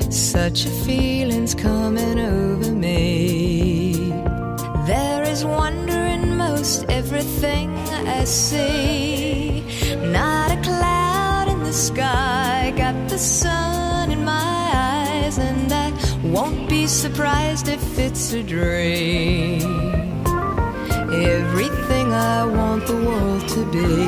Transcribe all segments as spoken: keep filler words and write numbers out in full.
Such a feeling's coming over me. There is wonder in most everything I see. Not a cloud in the sky, got the sun in my eyes, and I won't be surprised if it's a dream. Everything I want the world to be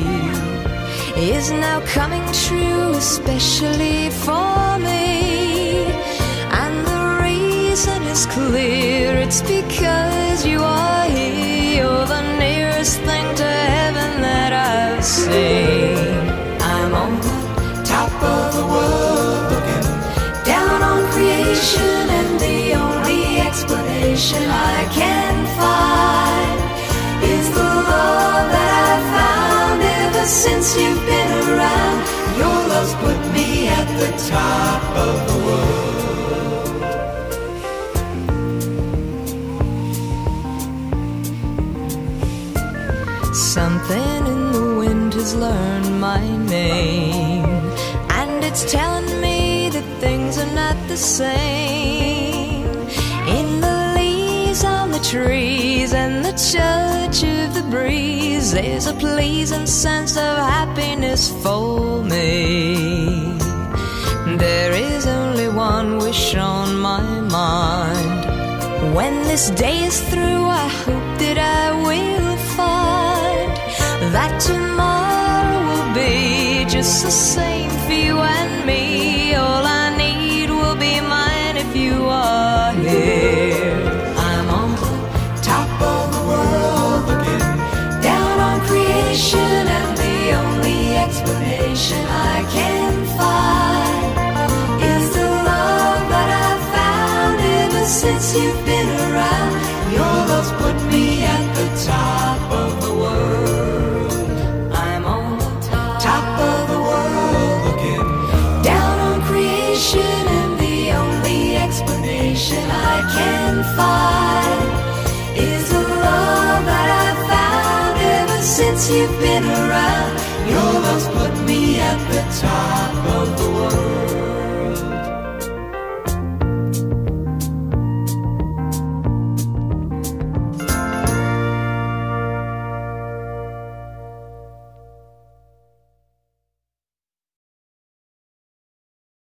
is now coming true, especially for me. And the reason is clear, it's because you are here. You're the nearest thing to heaven that I've seen. I'm on the top of the world, looking down on creation, and the only explanation I can find is the love that I've found ever since you've been around. Your love's put me at the top of the world. Something in the wind has learned my name, and it's telling me that things are not the same. In the leaves on the trees and the touch of the breeze, there's a pleasing sense of happiness for me. There is only one wish on my mind. When this day is through, I hope that I will find that tomorrow will be just the same for you and me. All I need will be mine if you are here. I'm on the top of the world, looking down on creation, and the only explanation I can find is the love that I've found ever since you've been around. Your love's put me at the top of the world. I'm on the top of the world, looking down on creation, and the only explanation I can find is the love that I've found ever since you've been around. Your love's put me at the top